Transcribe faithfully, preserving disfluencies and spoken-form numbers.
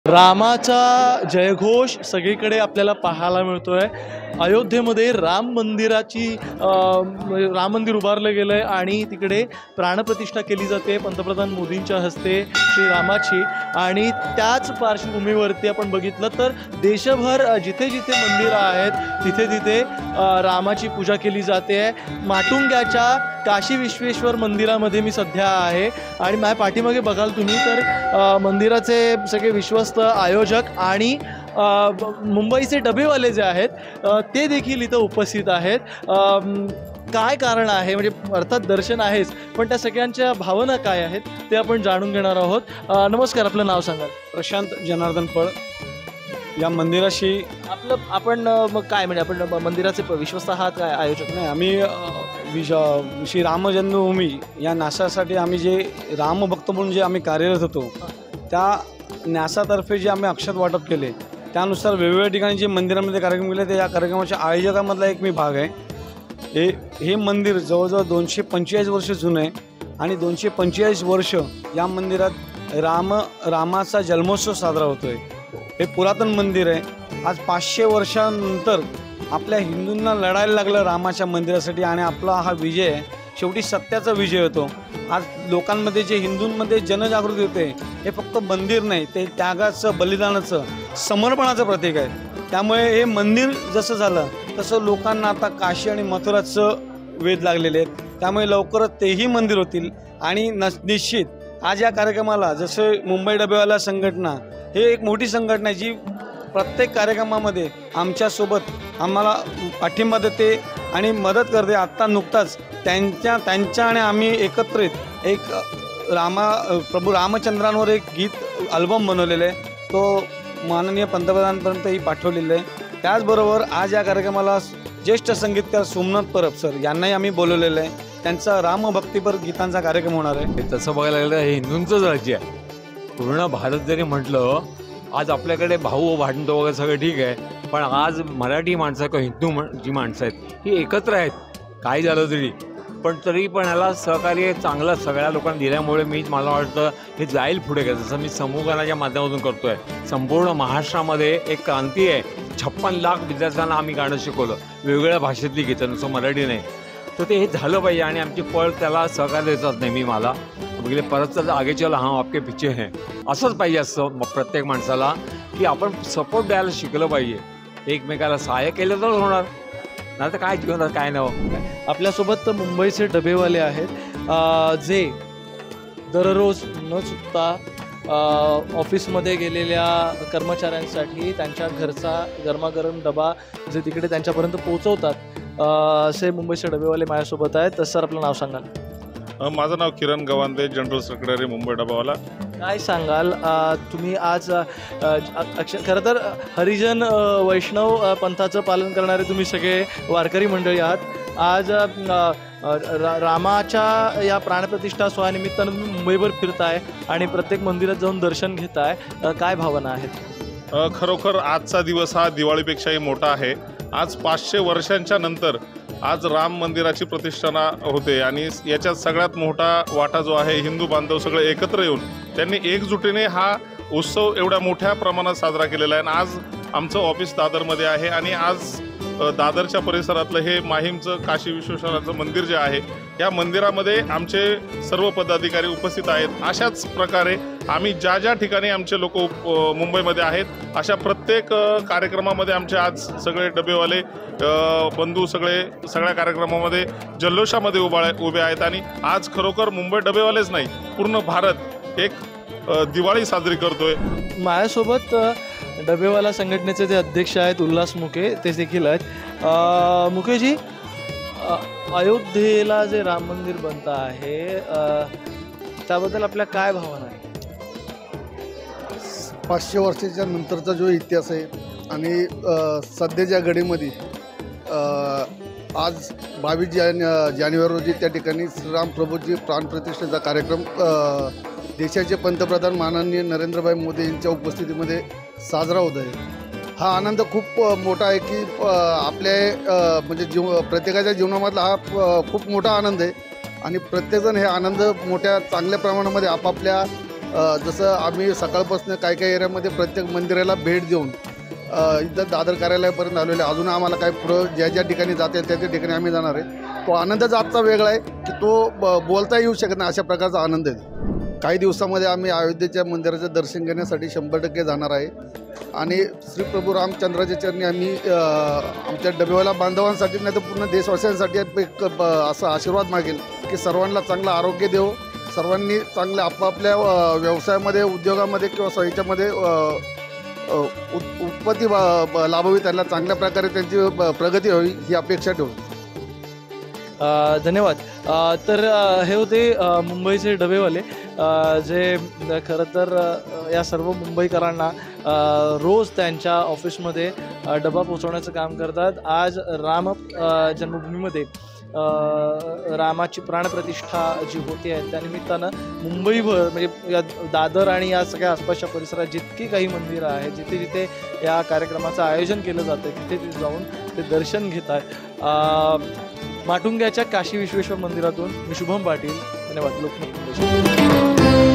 रामाचा जयघोष सगळीकडे आपल्याला पाहायला मिळतोय। अयोध्येमध्ये राम मंदिराची राम मंदिर उभारलं गेलं आहे आणि तिकडे प्राणप्रतिष्ठा केली जाते पंतप्रधान मोदींच्या हस्ते श्रीरामाची। आणि त्याच पार्श्वभूमीवरती आपण बघितलं तर देशभर जिथे जिथे मंदिरं आहेत तिथे तिथे रामाची पूजा केली जाते आहे। माटुंग्याच्या काशी विश्वेश्वर मंदिरामध्ये मी सध्या आहे आणि माझ्या पाठीमागे बघाल तुम्ही तर मंदिराचे सगळे विश्वस्त आयोजक आणि मुंबईचे डबेवाले जे आहेत ते देखील इथं उपस्थित आहेत। काय कारण आहे म्हणजे अर्थात दर्शन आहेच पण त्या सगळ्यांच्या भावना काय आहेत ते आपण जाणून घेणार आहोत। नमस्कार, आपलं नाव सांगा। प्रशांत जनार्दन पळ। या मंदिराशी आपलं आपण मग काय म्हणजे आपण मंदिराचे विश्वस्त आहात काय आयोजक? नाही, आम्ही विश श्री राम जन्मभूमी या न्यासासाठी आम्ही जे रामभक्त म्हणून जे आम्ही कार्यरत होतो त्या न्यासातर्फे जे आम्ही अक्षत वाटप केले त्यानुसार वेगवेगळ्या ठिकाणी जे मंदिरामध्ये कार्यक्रम केले ते या कार्यक्रमाच्या आयोजकामधला एक मी भाग आहे। हे हे मंदिर जवळजवळ दोनशे पंचेचाळीस वर्ष जुनं आहे आणि दोनशे पंचेचाळीस वर्ष या मंदिरात राम रामाचा जन्मोत्सव साजरा होतो आहे। हे पुरातन मंदिर आहे। आज पाचशे वर्षांनंतर आपल्या हिंदूंना लढायला लागलं रामाच्या मंदिरासाठी आणि आपला हा विजय आहे शेवटी सत्याचा विजय होतो। आज लोकांमध्ये जे हिंदूंमध्ये जनजागृती होते हे फक्त मंदिर नाही, ते त्यागाचं बलिदानाचं समर्पणाचं प्रतीक आहे। त्यामुळे हे मंदिर जसं झालं तसं लोकांना आता काशी आणि मथुराचं वेध लागलेले आहेत, त्यामुळे लवकरच तेही मंदिर होतील। आणि न निश्चित आज या कार्यक्रमाला जसं मुंबई डबेवाला संघटना हे एक मोठी संघटना आहे जी प्रत्येक कार्यक्रमामध्ये आमच्यासोबत आम्हाला पाठिंबा देते आणि मदत करते। आत्ता नुकताच त्यांच्या त्यांच्या आणि आम्ही एकत्रित एक रामा प्रभू रामचंद्रांवर एक गीत अल्बम बनवलेलं आहे, तो माननीय पंतप्रधानांपर्यंतही पाठवलेलं आहे। त्याचबरोबर आज या कार्यक्रमाला ज्येष्ठ संगीतकार सोमनाथ परब सर यांनाही आम्ही बोलवलेलं आहे। त्यांचा रामभक्तीपर गीतांचा कार्यक्रम होणार आहे। तसं बघायला गेलं हे हिंदूंचंच राज्य आहे। पूर्ण भारत जरी म्हटलं आज आपल्याकडे भाऊ भांडतो वगैरे सगळं ठीक आहे, पण आज मराठी माणसं किंवा हिंदू जी माणसं आहेत ही एकत्र आहेत काय झालं तरी, पण तरी पण ह्याला सहकार्य चांगलं सगळ्या लोकांना दिल्यामुळे मी मला वाटतं हे जाईल पुढे काय। जसं मी समूहगानाच्या माध्यमातून करतो आहे, संपूर्ण महाराष्ट्रामध्ये एक क्रांती आहे। छप्पन लाख विद्यार्थ्यांना आम्ही गाणं शिकवलं वेगवेगळ्या भाषेतली गीतं, नुसतं मराठी नाही। तर ते हे झालं पाहिजे आणि आमची पळ त्याला सहकार्य देतात नेहमी मला बघितले परत तर आगे चला हां आपके पिछे है असंच पाहिजे असतं प्रत्येक माणसाला की आपण सपोर्ट द्यायला शिकलं पाहिजे, एकमेकाला सहाय्य केलं तर होणार, नाही तर काय जीवनात काय नवं। आपल्यासोबत मुंबईचे डबेवाले आहेत जे दररोज न चुकता ऑफिसमध्ये गेलेल्या कर्मचाऱ्यांसाठी त्यांच्या घरचा गरमागरम डबा जे तिकडे त्यांच्यापर्यंत पोहोचवतात असे मुंबईचे डबेवाले माझ्यासोबत आहेत। तर सर आपलं नाव सांगाल? माझं नाव किरण गवांदे, जनरल सेक्रेटरी मुंबई डबावाला। काय सांगाल तुम्ही आज अक्ष खरं तर हरिजन वैष्णव पंथाचं पालन करणारे तुम्ही सगळे वारकरी मंडळी आहात। आज रा रामाच्या या प्राणप्रतिष्ठा सोहळ्यानिमित्तानं तुम्ही मुंबईभर फिरताय आणि प्रत्येक मंदिरात जाऊन दर्शन घेताय, काय भावना आहेत? खरोखर आजचा दिवस हा दिवाळीपेक्षाही मोठा आहे। आज पाचशे वर्षांच्या नंतर आज राम मंदिराची प्रतिष्ठा होते आणि याच्यात सगळ्यात मोठा वाटा जो आहे हिंदू बांधव सगळे एकत्र येऊन त्यांनी एकजुटीने हा उत्सव एवढ्या मोठ्या प्रमाणात साजरा केलेला आहे। आज आमचं ऑफिस दादरमध्ये आहे आणि आज दादरच्या परिसरातलं हे माहीमचं काशी विश्वेश्वराचं मंदिर जे आहे या मंदिरामध्ये आमचे सर्व पदाधिकारी उपस्थित आहेत। अशाच प्रकारे आम्ही ज्या ज्या ठिकाणी आमचे लोक मुंबईमध्ये आहेत अशा प्रत्येक कार्यक्रमामध्ये आमचे आज सगळे डबेवाले बंधू सगळे सगळ्या कार्यक्रमामध्ये जल्लोषामध्ये उभा उभे आहेत आणि आज खरोखर मुंबई डबेवालेच नाही पूर्ण भारत एक दिवाळी साजरी करतोय। माझ्यासोबत डबेवाला संघटनेचे जे अध्यक्ष आहेत उल्हास मुके ते देखील आहेत। मुकेजी, अयोध्येला जे राम मंदिर बनत आहे त्याबद्दल आपल्या काय भावना आहे? पाचशे वर्षाच्या नंतरचा जो इतिहास आहे आणि सध्याच्या घडीमध्ये आज बावीस जान जानेवारी रोजी त्या ठिकाणी श्रीराम प्रभूजी प्राणप्रतिष्ठेचा कार्यक्रम देशाचे पंतप्रधान माननीय नरेंद्रभाई मोदी यांच्या उपस्थितीमध्ये साजरा होत आहे। हा आनंद खूप मोठा आहे की आपल्या म्हणजे जीव प्रत्येकाच्या जीवनामधला हा खूप मोठा आनंद आहे आणि प्रत्येकजण हे आनंद मोठ्या चांगल्या प्रमाणामध्ये आपापल्या अ, जसं आम्ही सकाळपासून काही काही एरियामध्ये प्रत्येक मंदिराला भेट देऊन अ, इथं दादर कार्यालयापर्यंत आलेलो आहे. अजून आम्हाला काय पुढं ज्या ज्या ठिकाणी जाता येईल त्या त्या ठिकाणी आम्ही जाणार आहे. तो आनंदच आजचा वेगळा आहे की तो ब बोलता येऊ शकत नाही, अशा प्रकारचा आनंद आहे. काही दिवसामध्ये आम्ही अयोध्येच्या मंदिराचं दर्शन घेण्यासाठी शंभर टक्के जाणार आहे आणि श्री प्रभू रामचंद्राच्या चरणी आम्ही अ, आमच्या डबेवाला बांधवांसाठी नाही तर पूर्ण देशवासियांसाठी एक ब- असा आशीर्वाद मागेल की सर्वांना चांगलं आरोग्य देवो, सर्वांनी चांगल्या आपापल्या अ, व्यवसायामध्ये, उद्योगामध्ये किंवा स्वयंच्यामध्ये अ, उत उत्पत्ती ब- ब- लाभावी, त्यांना चांगल्या प्रकारे त्यांची ब- प्रगती व्हावी ही अपेक्षा ठेवू. अ, धन्यवाद. अ, तर अ, हे होते अ, मुंबईचे डबेवाले अ, जे अ, खरं तर अ, या सर्व मुंबईकरांना अ, रोज त्यांच्या ऑफिसमध्ये अ, डबा पोचवण्याचं काम करतात. आज राम अ, जन्मभूमीमध्ये अ, रामाची प्राणप्रतिष्ठा जी होते आहे त्यानिमित्तानं मुंबईभर म्हणजे या दादर आणि या सगळ्या आसपासच्या परिसरात जितकी काही मंदिरं आहेत, जिथे जिथे या कार्यक्रमाचं आयोजन केलं जातं तिथे तिथे जाऊन ते दर्शन घेत आहेत. माटुंग्याच्या काशी विश्वेश्वर मंदिरातून मी शुभम पाटील, धन्यवाद. लोकमत.